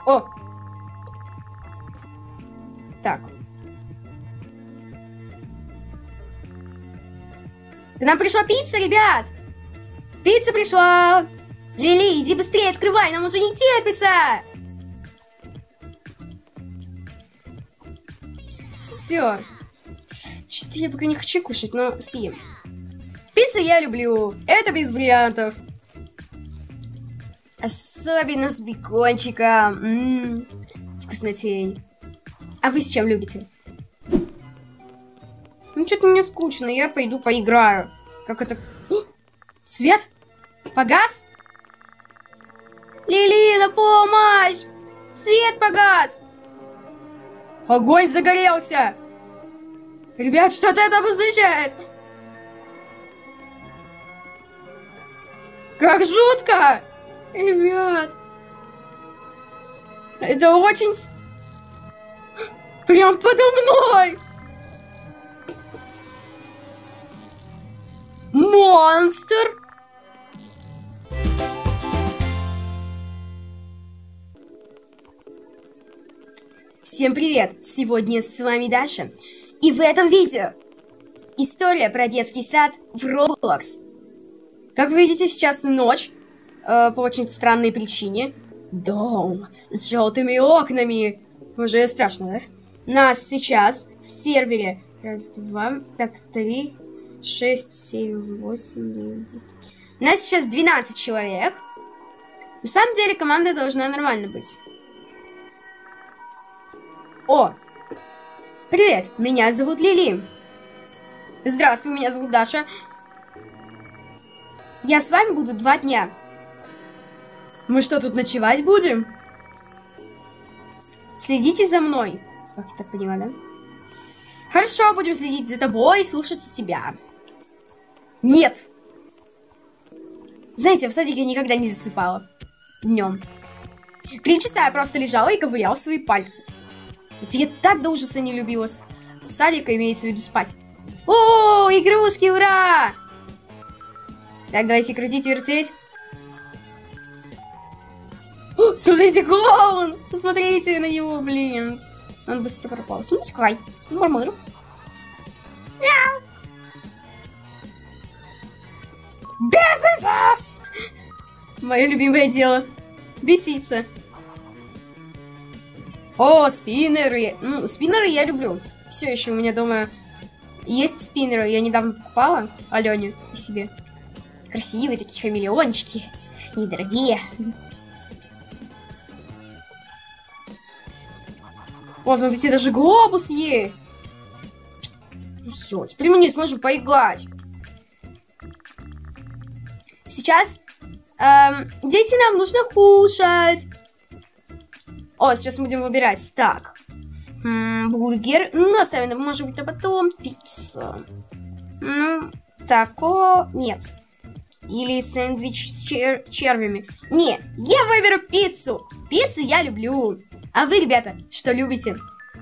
О! Так. К нам пришла пицца, ребят! Пицца пришла! Лили, иди быстрее, открывай, нам уже не терпится! Все. Что-то я пока не хочу кушать, но съем. Пиццу я люблю. Это без вариантов. Особенно с бекончиком. Вкуснотень. А вы с чем любите? Ну, что-то мне скучно. Я пойду поиграю. Как это... Свет? Погас? Лили, на помощь! Свет погас! Огонь загорелся! Ребят, что-то это обозначает! Как жутко! Ребят! Это очень... Прям подо мной! Монстр! Всем привет! Сегодня с вами Даша. И в этом видео история про детский сад в Roblox. Как вы видите, сейчас ночь. По очень странной причине. Дом с желтыми окнами. Уже страшно, да? Нас сейчас в сервере. Раз, два, так, 3, 6, 7, 8, 9, 10. Нас сейчас 12 человек. На самом деле команда должна нормально быть. О! Привет, меня зовут Лили. Здравствуй, меня зовут Даша. Я с вами буду 2 дня. Мы что, тут ночевать будем? Следите за мной. Как я так поняла, да? Хорошо, будем следить за тобой и слушаться тебя. Нет! Знаете, в садике я никогда не засыпала. Днем. 3 часа я просто лежала и ковыряла свои пальцы. Вот я так до ужаса не любила с садика, имеется в виду спать. О, игрушки, ура! Так, давайте крутить, вертеть. О, смотрите, клоун! Посмотрите на него, блин. Он быстро пропал. Смотрите, какой. Мурмур. Мяу. Бесится! Мое любимое дело. Беситься. О, спиннеры. Ну, спиннеры я люблю. Все еще у меня дома есть спиннеры. Я недавно покупала Алене и себе. Красивые такие хамелеончики. Недорогие. О, смотрите, даже глобус есть. Ну все, теперь мы не сможем поиграть. Сейчас, дети, нам нужно кушать. О, сейчас мы будем выбирать. Так, бургер. Ну, оставим, может быть, а потом пицца. Ну, тако нет. Или сэндвич с червями. Не, я выберу пиццу. Пиццу я люблю. А вы, ребята, что любите?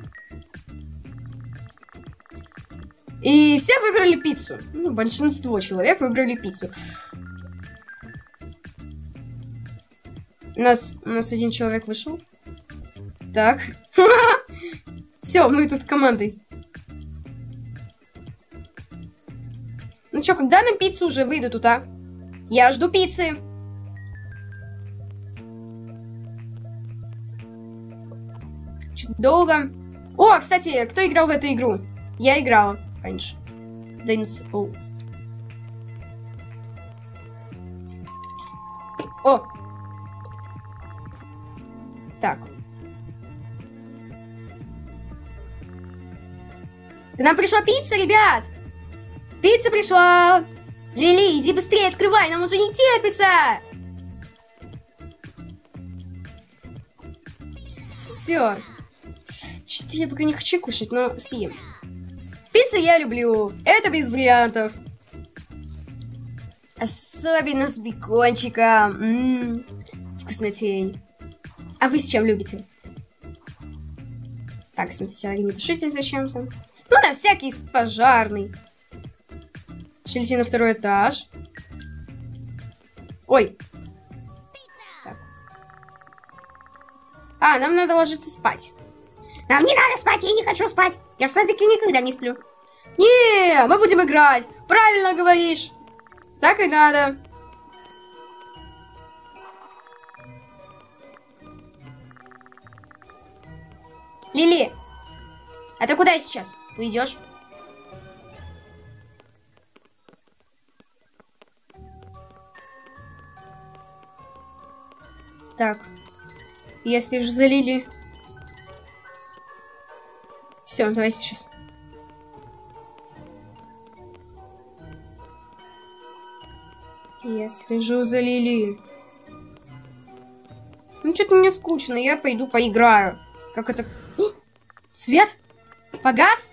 И все выбрали пиццу. Ну, большинство человек выбрали пиццу. У нас один человек вышел. Так. Все, мы тут командой. Ну что, когда на пиццу уже выйдут тут, а? Я жду пиццы. Чуть долго. О, кстати, кто играл в эту игру? Я играла раньше. Dance Off. О! Так. К нам пришла пицца, ребят! Пицца пришла! Лили, иди быстрее, открывай, нам уже не терпится! Все. Что-то я пока не хочу кушать, но съем. Пиццу я люблю. Это без вариантов. Особенно с бекончиком. Вкуснотень. А вы с чем любите? Так, смотрите, огнетушитель зачем-то. Ну, на всякий пожарный. Летим на 2-й этаж. Ой. Так. А, нам надо ложиться спать. Нам не надо спать, я не хочу спать. Я в садике никогда не сплю. Не, мы будем играть. Правильно говоришь. Так и надо. Лили, а ты куда сейчас? Уйдешь? Так, если уже за Лили. Все, давай сейчас. Я слежу за Лили. Ну, что-то мне скучно, я пойду поиграю. Как это... О! Свет? Погас?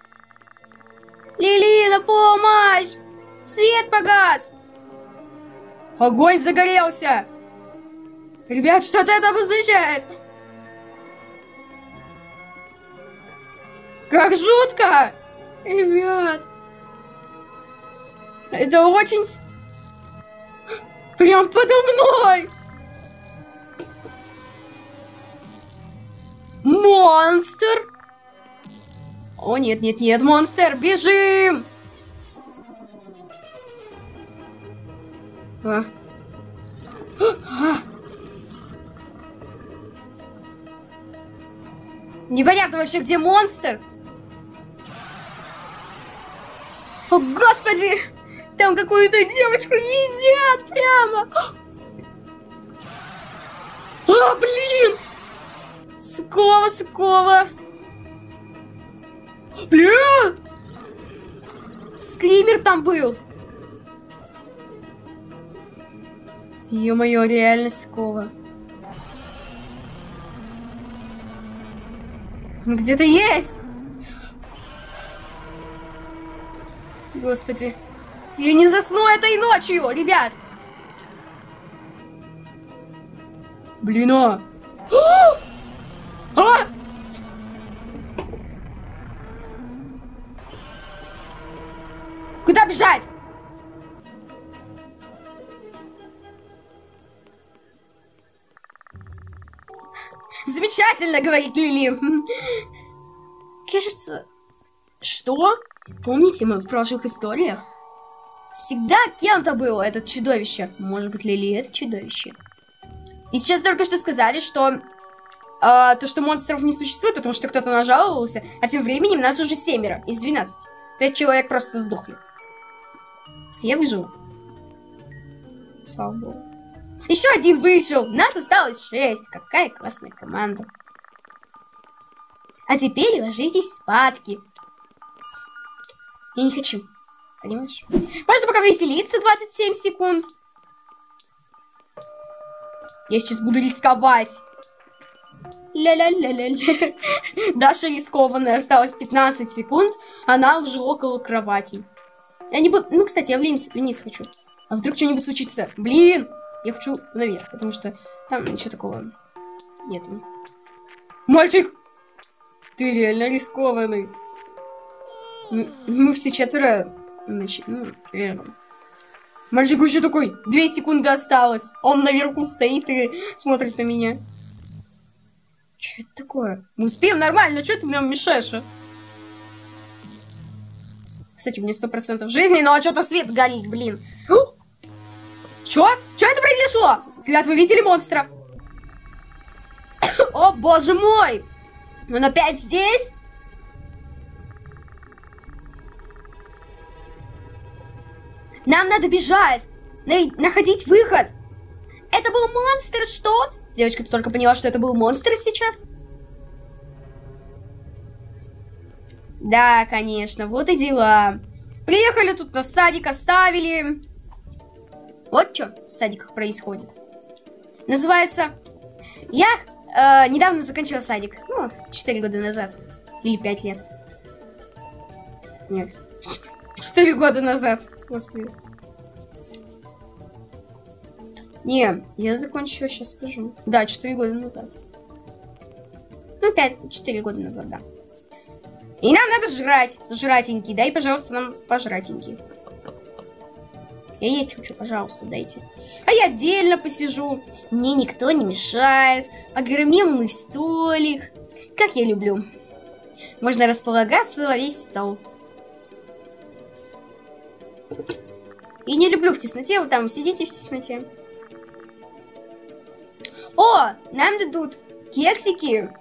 Лили, на помощь! Свет погас! Огонь загорелся! Ребят, что-то это обозначает! Как жутко! Ребят! Это очень... Прям подо мной! Монстр! О, нет, нет, нет, монстр! Бежим! Непонятно вообще, где монстр. О, господи! Там какую-то девочку едят прямо! А, блин! Скова, скова! Блин! Скример там был! Ё-моё, реально скова. Он где-то есть! Господи. Я не засну этой ночью, ребят! Блин, а! А! Куда бежать? Замечательно, говорит Лили. Кажется... Что? Помните, мы в прошлых историях? Всегда кем-то было это чудовище. Может быть, Лили это чудовище. И сейчас только что сказали, что... то, что монстров не существует, потому что кто-то нажаловался. А тем временем нас уже 7 из 12. 5 человек просто сдохли. Я выжил. Слава богу. Еще один вышел. Нас осталось 6. Какая классная команда. А теперь ложитесь спадки. Я не хочу. Понимаешь? Можно пока веселиться 27 секунд. Я сейчас буду рисковать. Ля-ля-ля-ля-ля. Даша рискованная. Осталось 15 секунд. Она уже около кровати. Я не буду... Ну, кстати, я вниз хочу. А вдруг что-нибудь случится? Блин! Я хочу наверх, потому что там ничего такого нету. Мальчик! Ты реально рискованный. Мы все четверо... Мальчик еще такой, 2 секунды осталось. Он наверху стоит и смотрит на меня. Что это такое? Мы успеем нормально, что ты нам мешаешь, а? Кстати, у меня 100% жизни, но что-то свет горит, блин. Чё? Чё это произошло? Ребят, вы видели монстра? О, боже мой! Он опять здесь? Нам надо бежать! Находить выход! Это был монстр, что? Девочка, ты только поняла, что это был монстр сейчас? Да, конечно, вот и дела. Приехали, тут нас садик оставили. Вот что в садиках происходит. Называется... Я недавно закончила садик. Ну, 4 года назад. Или 5 лет. Нет. 4 года назад. Господи. Не, я закончила, сейчас скажу. Да, 4 года назад. Ну, 4 года назад, да. И нам надо жрать. Жратенький. Дай, пожалуйста, нам пожратенький. Я есть хочу, пожалуйста, дайте. А я отдельно посижу. Мне никто не мешает. Огроменный столик. Как я люблю. Можно располагаться во весь стол. И не люблю в тесноте. Вы там сидите в тесноте. О, нам дадут кексики.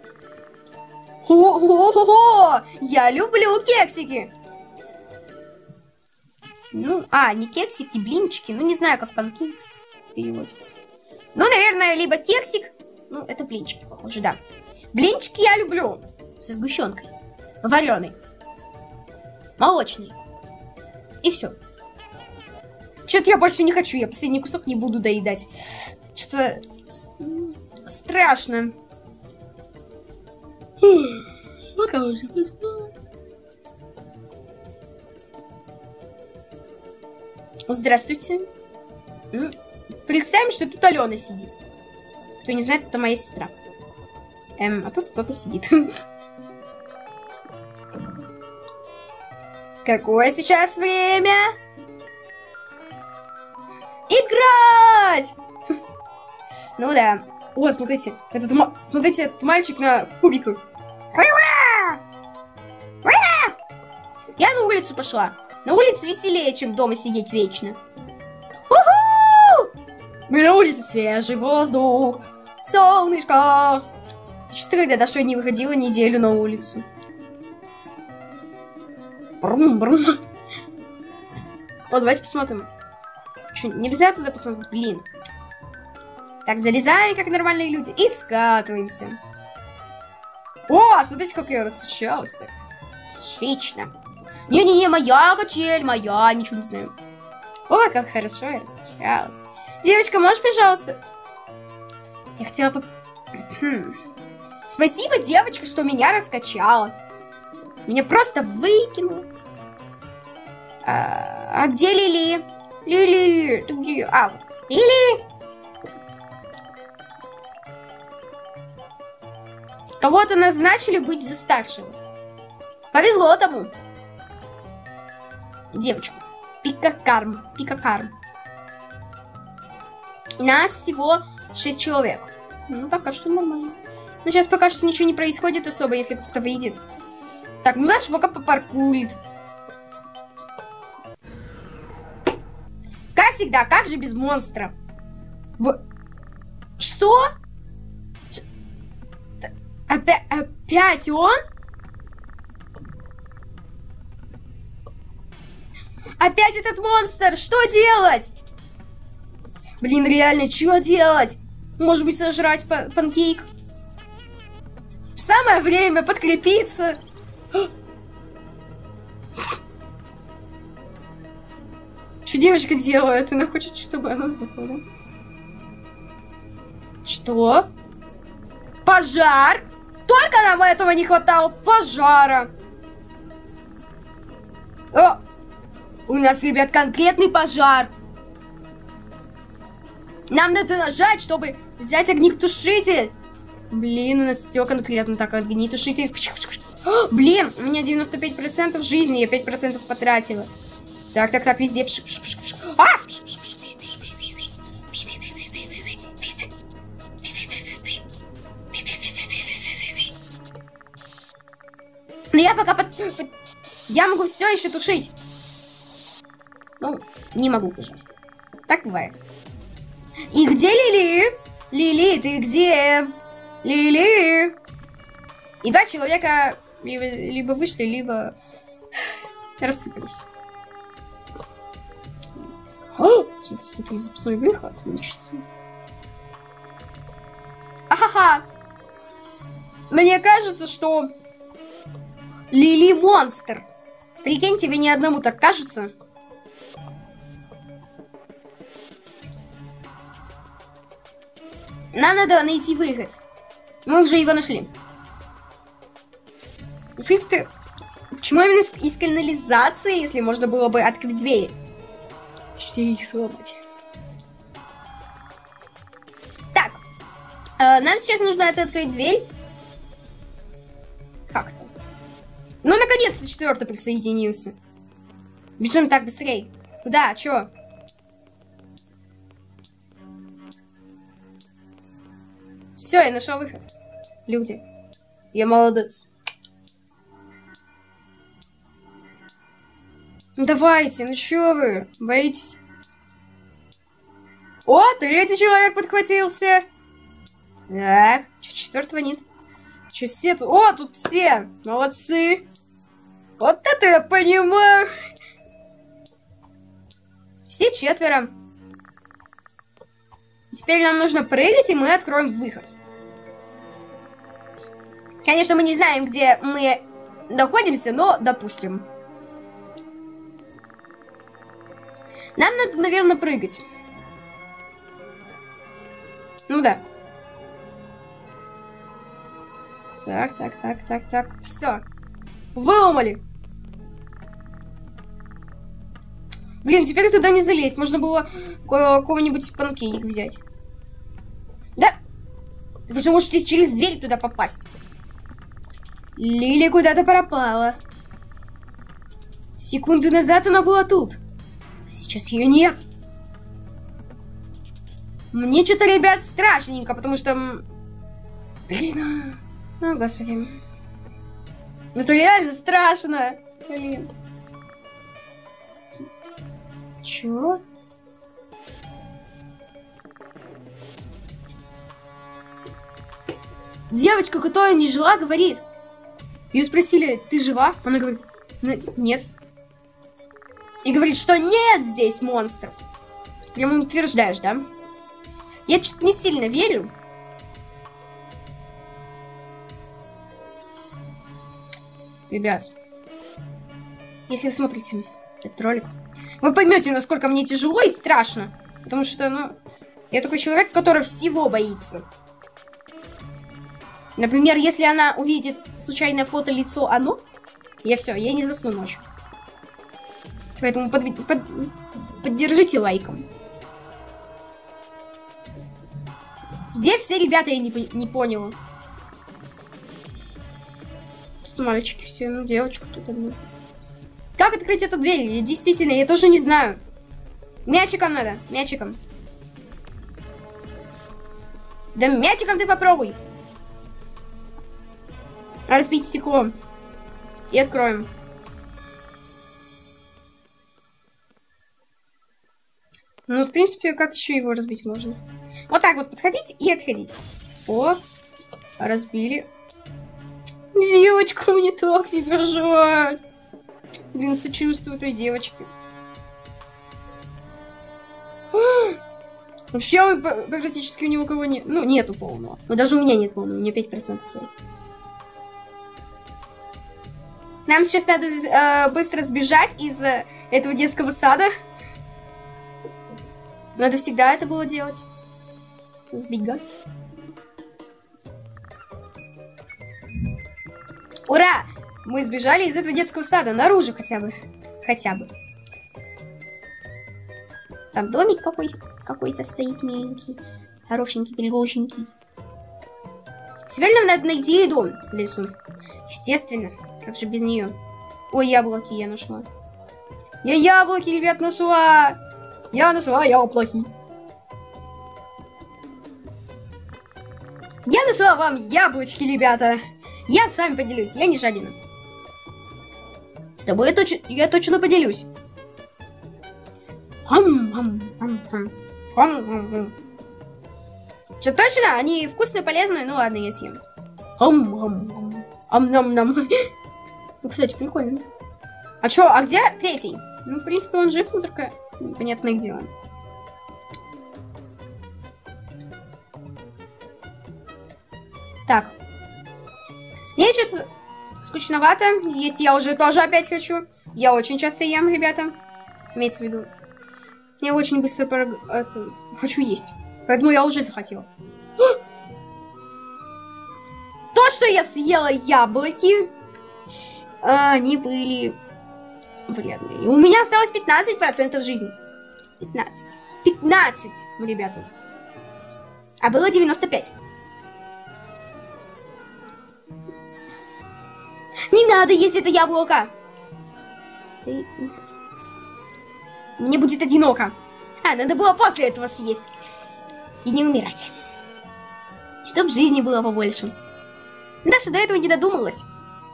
О-о-о-о! Я люблю кексики. Ну, не кексики, блинчики. Ну, не знаю, как панкейкс переводится. Ну, наверное, либо кексик. Ну, это блинчики, похоже, да. Блинчики я люблю. Со сгущенкой. Вареной. Молочный. И все. Что-то я больше не хочу. Я последний кусок не буду доедать. Что-то страшно. Пока уже посмотрим. Здравствуйте. Представим, что тут Алена сидит. Кто не знает, это моя сестра. А тут кто-то сидит. Какое сейчас время? Играть! Ну да. О, смотрите. Смотрите, этот мальчик на кубиках. Я на улицу пошла. На улице веселее, чем дома сидеть вечно. На улице свежий воздух, солнышко. Чувствую, когда Даша не выходила неделю на улицу. Брум-брум. О, давайте посмотрим. Что, нельзя туда посмотреть? Блин. Так, залезаем, как нормальные люди, и скатываемся. О, смотрите, как я раскачалась-то. Отлично. Не-не-не, моя качель, моя, ничего не знаю. О, как хорошо я раскачалась. Девочка, можешь, пожалуйста? Я хотела... Спасибо, девочка, что меня раскачала. Меня просто выкинуло. А где Лили? Лили, ты где? Вот. Лили! Кого-то назначили быть за старшего. Повезло тому. Девочку. Пикакарм. Нас всего 6 человек. Ну, пока что нормально. Но сейчас пока что ничего не происходит особо, если кто-то выйдет. Так, ну Даша пока попаркурит. Как всегда, как же без монстра? Что? Опять он? Опять этот монстр! Что делать? Блин, реально, что делать? Может быть, сожрать панкейк? Самое время подкрепиться. Что девочка делает? Она хочет, чтобы она сдохла, да? Что? Пожар? Только нам этого не хватало. Пожара. О! У нас, ребят, конкретный пожар. Нам надо нажать, чтобы взять огнетушитель. Блин, у нас все конкретно так. Огнетушитель. Блин, у меня 95% жизни, я 5% потратила. Так, везде. Но я пока я могу все еще тушить. Ну, не могу уже. Так бывает. И где Лили? Лили, ты где? Лили. И 2 человека либо вышли, либо рассыпались. Смотрите, тут есть запасной выход. Ничего себе. Ахаха. Мне кажется, что Лили монстр. Прикинь, тебе ни одному так кажется. Нам надо найти выход. Мы уже его нашли. В принципе, почему именно из канализации, если можно было бы открыть двери? Точнее, их сломать. Так. Нам сейчас нужно открыть дверь. Как-то. Ну, наконец-то 4-й присоединился. Бежим так, быстрей. Куда? Чё? Все, я нашел выход. Люди, я молодец. Давайте, ну чё вы, боитесь? О, третий человек подхватился. Так, чё, четвертого нет? Чё, все тут? О, тут все! Молодцы! Вот это я понимаю! Все четверо. Теперь нам нужно прыгать, и мы откроем выход. Конечно, мы не знаем, где мы находимся, но допустим. Нам надо, наверное, прыгать. Ну да. Так. Все. Выломали. Блин, теперь туда не залезть. Можно было какого-нибудь панкейк взять. Да. Вы же можете через дверь туда попасть. Лили куда-то пропала. Секунду назад она была тут. А сейчас ее нет. Мне что-то, ребят, страшненько, потому что... Блин, о, господи. Это реально страшно. Блин. Чё? Девочка, которая не жила, говорит. Ее спросили, ты жива? Она говорит, нет. И говорит, что нет здесь монстров. Прямо утверждаешь, да? Я что-то не сильно верю. Ребят, если вы смотрите этот ролик, вы поймете, насколько мне тяжело и страшно. Потому что, ну, я такой человек, который всего боится. Например, если она увидит случайное фото лицо оно, я все, я не засну ночью. Поэтому поддержите лайком. Где все ребята, я не поняла. Тут мальчики все, ну девочка тут одна. Как открыть эту дверь? Действительно, я тоже не знаю. Мячиком надо, мячиком. Да мячиком ты попробуй. Разбить стекло. И откроем. Ну, в принципе, как еще его разбить можно? Вот так вот подходить и отходить. О, разбили. Девочка, мне так тебя жаль. Блин, сочувствую той девочке. Вообще, практически ни у кого нет. Ну, нету полного. Но даже у меня нет полного. У меня 5%. Нам сейчас надо быстро сбежать из этого детского сада. Надо всегда это было делать. Сбегать. Ура! Мы сбежали из этого детского сада. Наружу хотя бы. Хотя бы. Там домик какой-то стоит миленький. Хорошенький, пригоженький. Теперь нам надо найти еду в лесу. Естественно. Как же без нее? Ой, яблоки я нашла. Я яблоки, ребят, нашла. Я нашла яблоки. Я нашла вам яблочки, ребята. Я с вами поделюсь, я не жадина. С тобой я точно поделюсь. Что, точно? Они вкусные, полезные? Ну ладно, я съем. Ам-нам-нам. Ну, кстати, прикольно. А чё, а где третий? Ну, в принципе, он жив, но только непонятное дело. Так. Мне что-то скучновато. Есть я уже тоже опять хочу. Я очень часто ем, ребята. Имеется в виду. Я очень быстро хочу есть. Поэтому я уже захотела. То, что я съела яблоки, они были вредные. У меня осталось 15% жизни. 15. 15, ребята. А было 95. Не надо есть это яблоко. Ты... Мне будет одиноко. А, надо было после этого съесть. И не умирать. Чтоб жизни было побольше. Даша до этого не додумалась.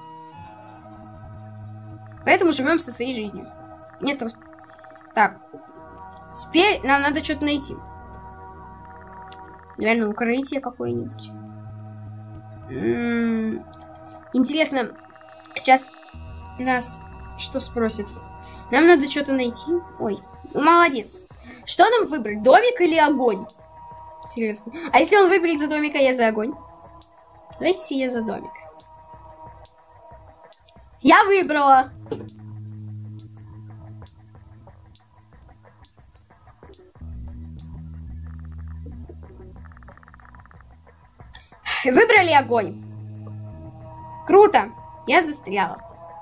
Поэтому живем со своей жизнью. Не осталось... Так. Теперь нам надо что-то найти. Наверное, укрытие какое-нибудь. Интересно, сейчас нас что спросит? Нам надо что-то найти. Ой, молодец. Что нам выбрать, домик или огонь? Интересно. А если он выберет за домик, а я за огонь? Давайте я за домик. Я выбрала. Выбрали огонь. Круто. Я застряла.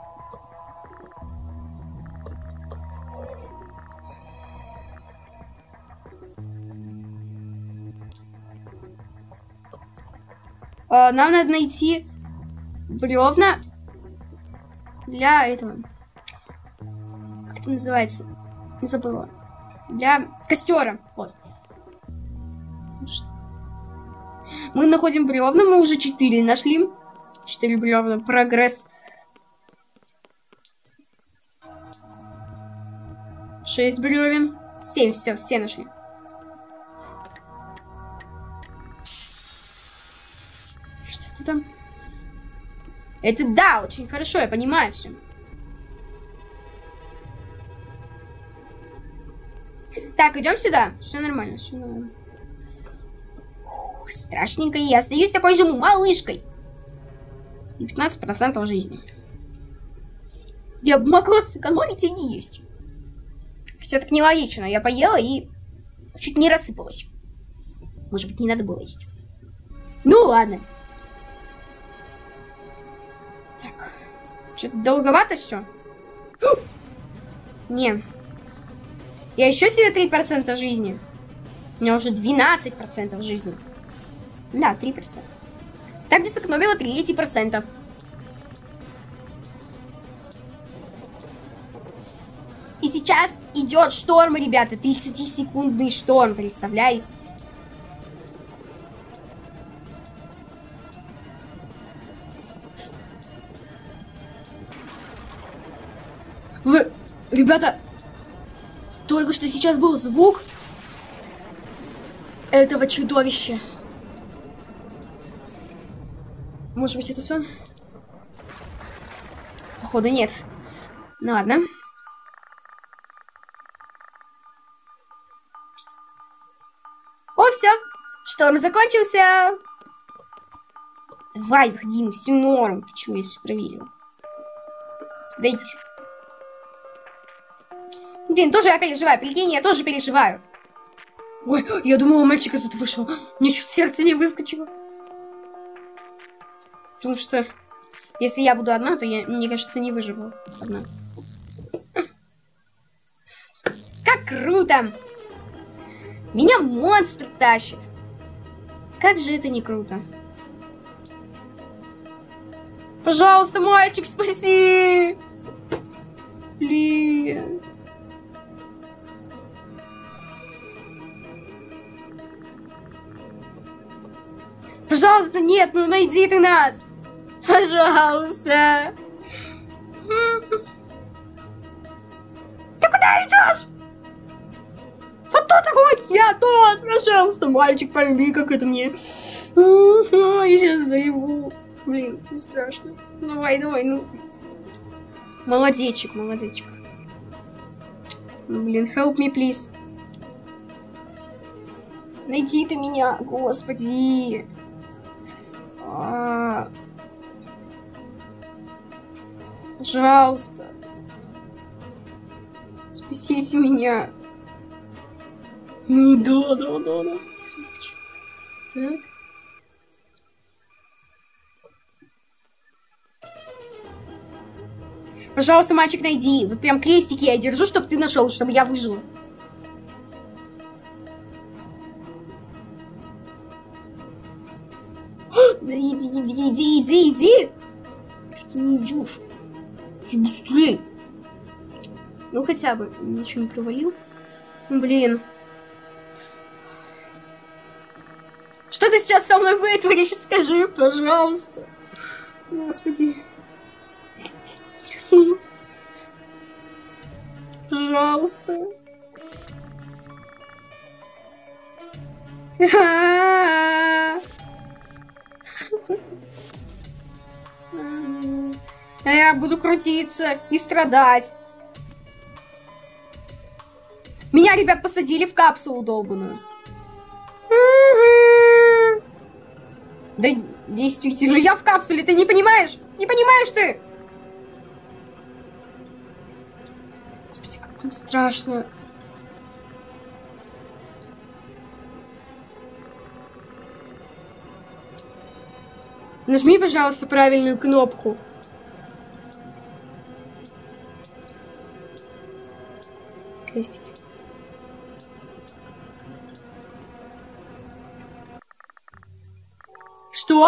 Нам надо найти бревна для этого. Как это называется? Не забыла. Для костера. Вот. Мы находим бревна. Мы уже 4 нашли. 4 бревна. Прогресс. 6 бревен. 7. Все нашли. Что это там? Это да, очень хорошо, я понимаю все. Так, идем сюда. Все нормально, все нормально. Фух, страшненько, я остаюсь такой же малышкой. И 15% жизни. Я бы могла сэкономить, а не есть. Хотя так нелогично. Я поела и чуть не рассыпалась. Может быть, не надо было есть. Ну ладно. Так. Что-то долговато все. Не. Я еще себе 3% жизни. У меня уже 12% жизни. Да, 3%. Так бы сэкономила 3%. И сейчас идет шторм, ребята. 30-секундный шторм, представляете? Вы, ребята, только что сейчас был звук этого чудовища. Может быть, это сон? Походу, нет. Ну ладно. О, все. Шторм закончился. Давай, выходи, все норм. Ты чего, я все проверила. Да иди. Блин, тоже я переживаю. Прикинь, я тоже переживаю. Ой, я думала, мальчик этот вышел. Мне чуть сердце не выскочило. Потому что, если я буду одна, то я, мне кажется, не выживу одна. Как круто! Меня монстр тащит. Как же это не круто. Пожалуйста, мальчик, спаси! Блин. Пожалуйста, нет, ну найди ты нас! Пожалуйста! Ты куда идешь? Вот тут вот я тут! Пожалуйста, мальчик, пойми, как это мне. Я сейчас зареву. Блин, не страшно. Давай, ну. Молодечек. Ну, блин, help me, please. Найди ты меня, господи. Пожалуйста. Спасите меня. Ну да. Так. Пожалуйста, мальчик, найди. Вот прям крестики я держу, чтобы ты нашел, чтобы я выжила. Да иди. Что ты не идешь? Иди быстрее. Ну хотя бы. Ничего не провалил. Блин. Что Что ты сейчас со мной вытворишь? Скажи, пожалуйста. Господи. Пожалуйста. Я буду крутиться и страдать. Меня, ребят, посадили в капсулу долбаную. Да, действительно, я в капсуле, ты не понимаешь? Не понимаешь ты? Господи, как мне страшно. Нажми, пожалуйста, правильную кнопку. Крестики. Что?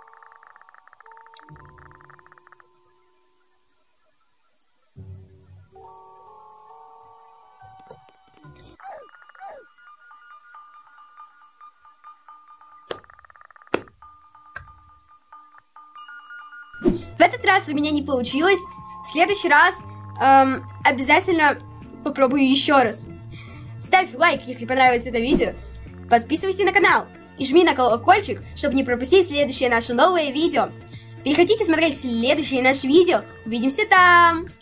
В этот раз у меня не получилось. В следующий раз обязательно попробую еще раз. Ставь лайк, если понравилось это видео. Подписывайся на канал. И жми на колокольчик, чтобы не пропустить следующее наше новое видео. Переходите смотреть следующее наше видео. Увидимся там!